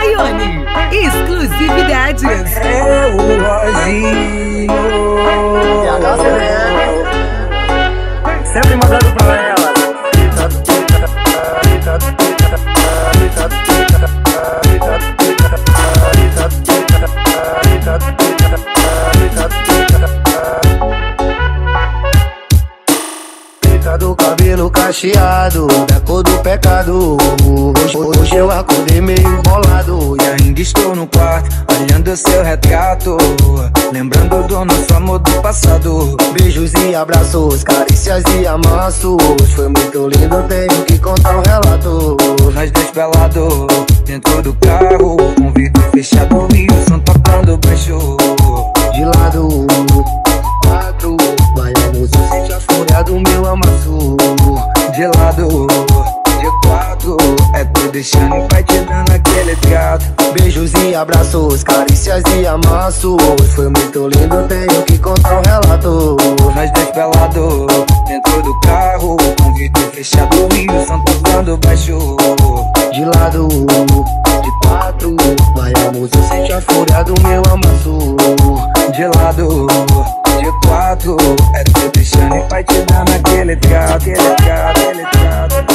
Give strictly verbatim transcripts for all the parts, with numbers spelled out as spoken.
Raione, exclusividades. É o Rosinho. Sempre mandando pra ela. Do cabelo cacheado, da cor do pecado. Hoje, hoje eu acordei meio bolado e ainda estou no quarto, olhando seu retrato, lembrando do nosso amor do passado. Beijos e abraços, carícias e amassos. Foi muito lindo, tenho que contar um relato. Nós dois pelados, dentro do carro, com o vidro fechado e o som tocando baixo. De lado, quatro, baianos, eu senti a fúria do meu amasso. De lado, de quatro, é tu deixando e vai te dando aquele trato. Beijos e abraços, carícias e amassos. Foi muito lindo, tenho que contar um relato. Nós dois pelados, dentro do carro, com o vidro fechado e o som tocando baixo. De lado, de quatro, baianos, eu senti a fúria do meu amasso. De lado, de quatro, é tu deixando e vai te dando aquele trato, aquele trato, aquele trato.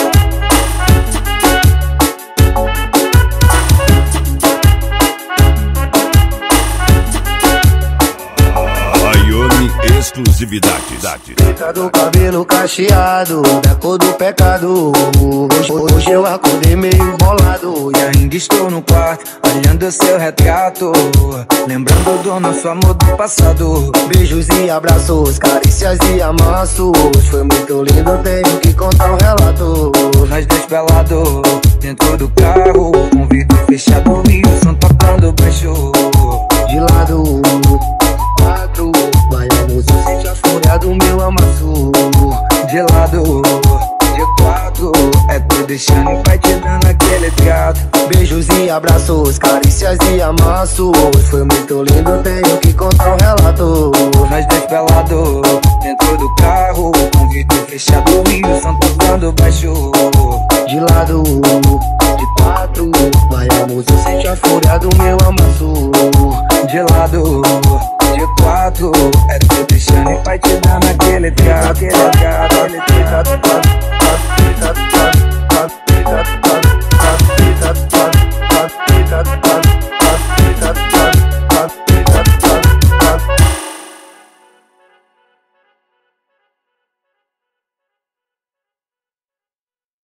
Raione exclusividade. Preta do cabelo cacheado, da cor do pecado. Hoje, hoje eu acordei meio bolado e ainda estou no quarto, olhando seu retrato, lembrando do nosso amor do passado. Beijos e abraços, carícias e amassos. Foi muito lindo, tenho que contar um relato. Nós dois pelados, dentro do carro, com o vidro fechado e o som tocando baixo. De lado, quatro, baianos, eu senti a fúria do meu amasso. De lado, de quatro, é tu deixando e vai te dando aquele trato. Beijos e abraços, carícias e amassos. Foi muito lindo, tenho que contar um relato. Nós dois pelados, dentro do carro, com o vidro fechado e o som tocando baixo.